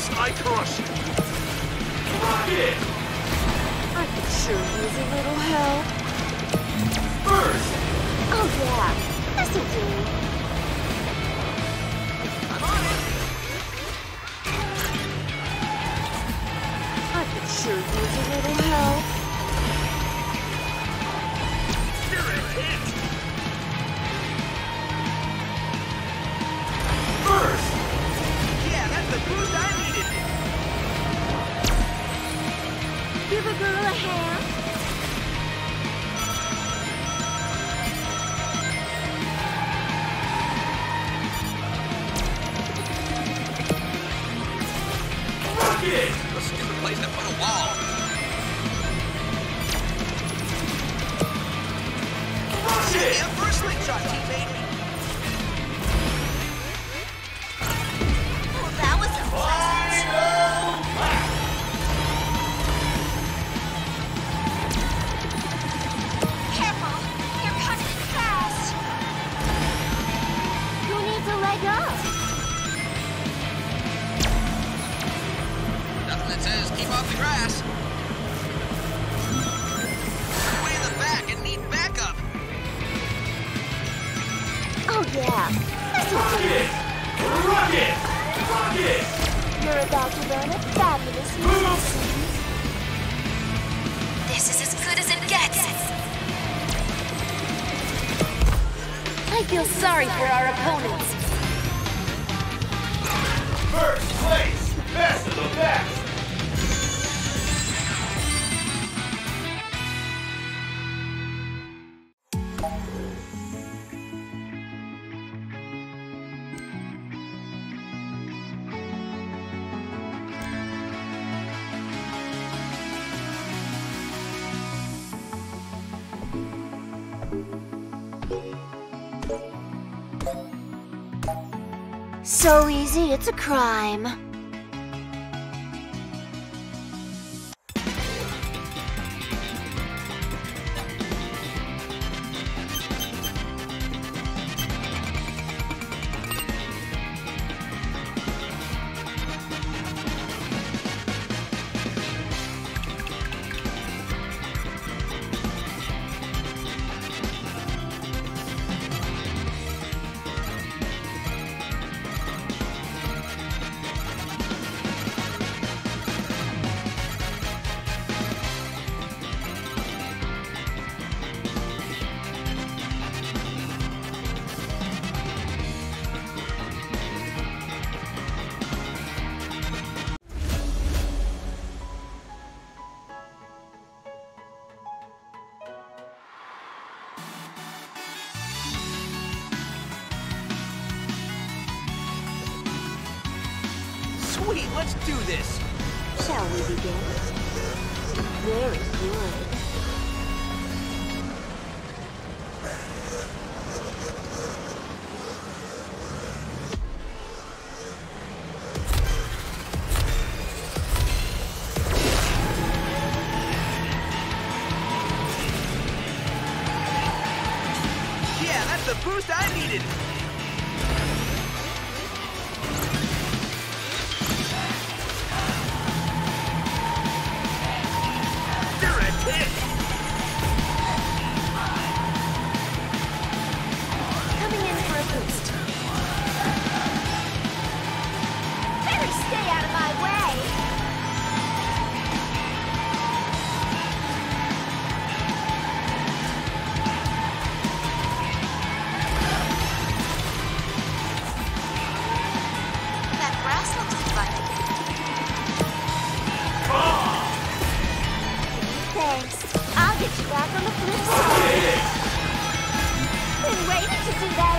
must I crush you? Rocket! I could sure use a little help. First! Oh yeah, this'll do. I'm on it! I could sure use a little help. Spirit hit! First! Yeah, that's the boost I needed! Give a girl a hand. Rocket! A stupid place to put a wall. Rocket! Yeah, for a slingshot, teammate. Well, that was a Careful! You're cutting it fast! Who needs a leg up? Nothing that says keep off the grass. Way in the back and need backup. Oh yeah, this'll do. Rocket! Rocket! You're about to learn a fabulous new lesson. This is as good as it gets. I feel sorry for our opponents. First place! Best of the best! So easy, it's a crime. Sweet, let's do this! Shall we begin? Very good. Yeah, that's the boost I needed! Coming in for a boost. Better stay out of my way. That grass looks fun. Thanks. I'll get you back on the flip side. Been waiting to do that,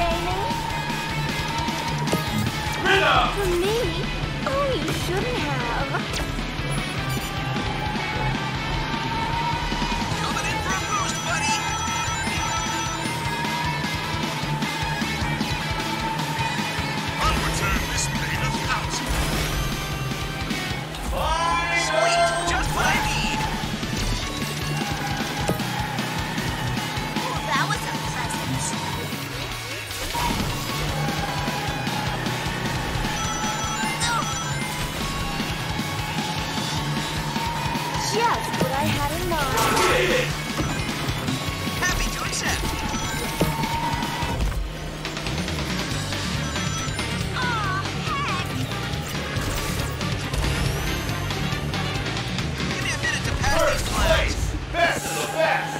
Amy. For me? Oh, you shouldn't have. Coming in for a boost, buddy! I'll return this pain 1,000. Sweet! Just what I need! Well, that was a present. I had in mind. Happy to accept. Aw, heck! Give me a minute to pass these clouds. Best of the best!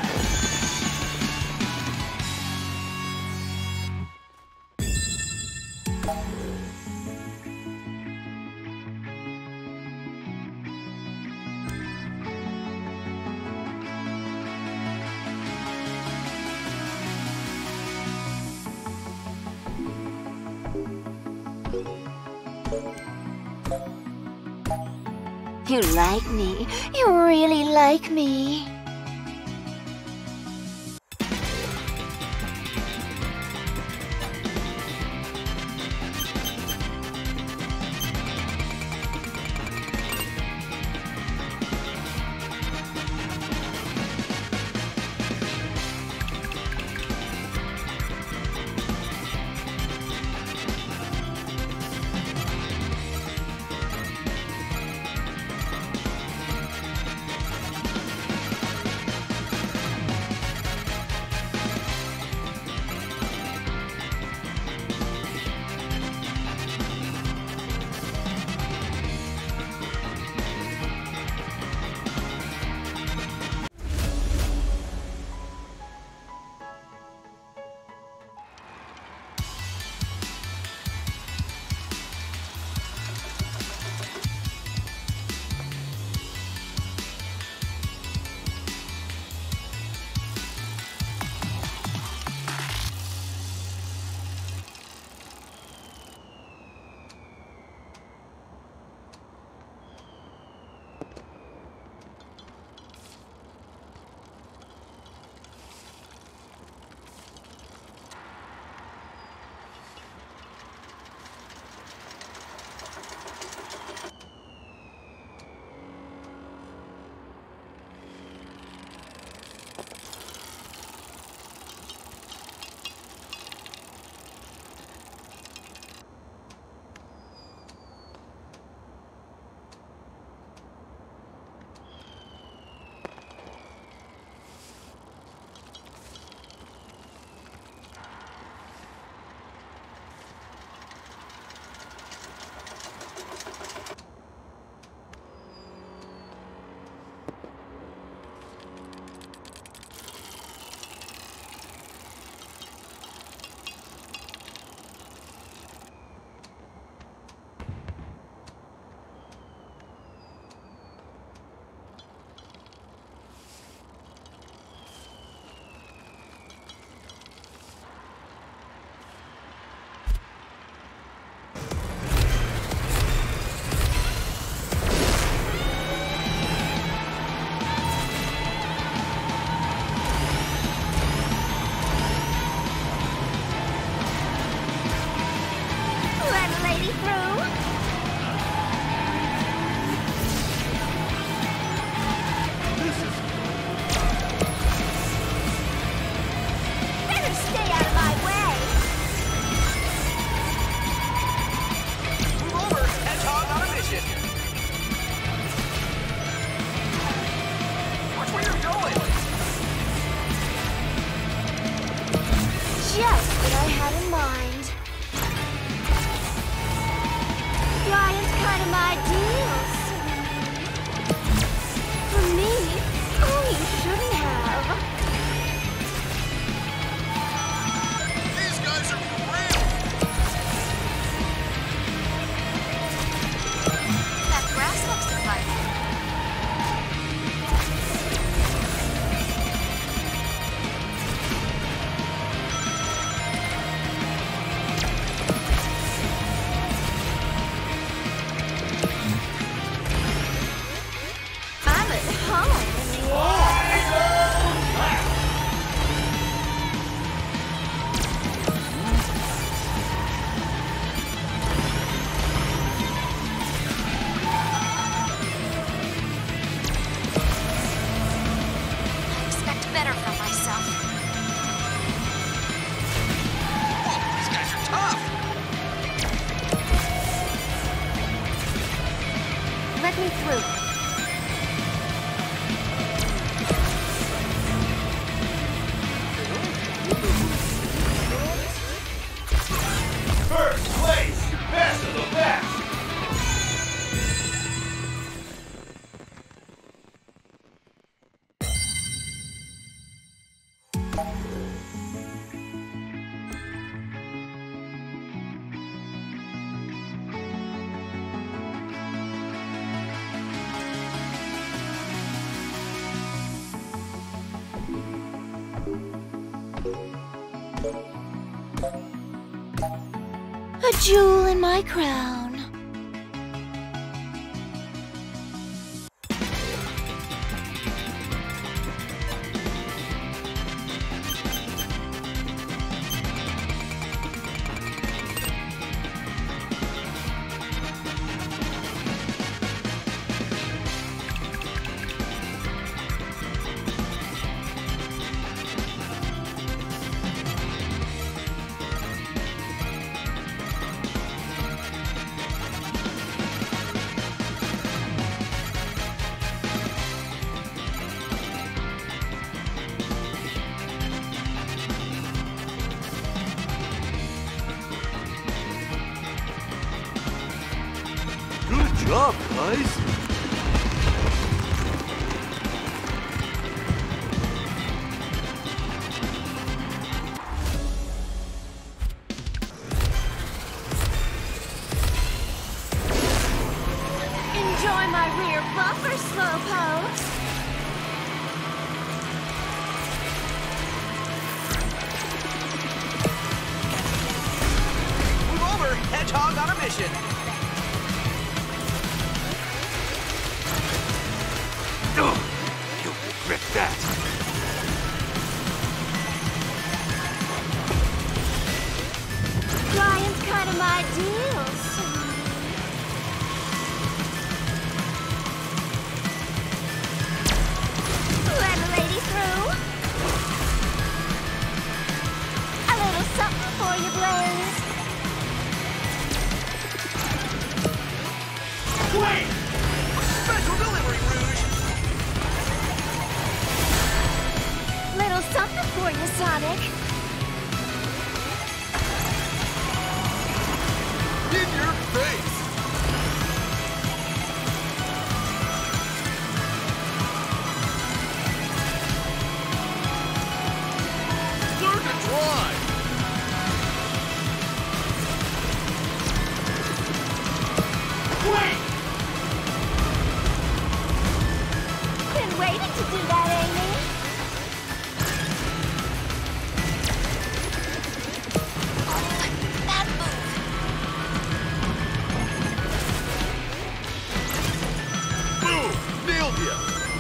You like me. You really like me. Let me through. A jewel in my crown. Good job, guys. Enjoy my rear bumper, Slowpoke. Move over, Hedgehog on a mission. Ugh, you'll regret that. Flying's kind of my deal, Let a lady through. A little something for you, Blaze. Wait! Special delivery, Rouge! Little something for you, Sonic. In your face! Learn to drive! Wait! Been waiting to do that, Amy. That move. Boom! Nailed ya!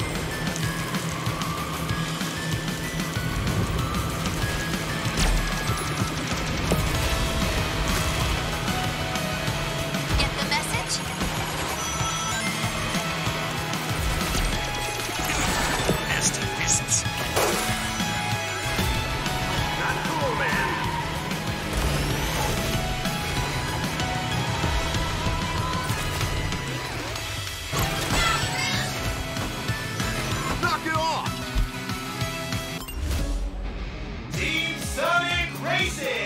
Get the message? Nasty fists. Not cool, man! Knock it off! Team Sonic Racing!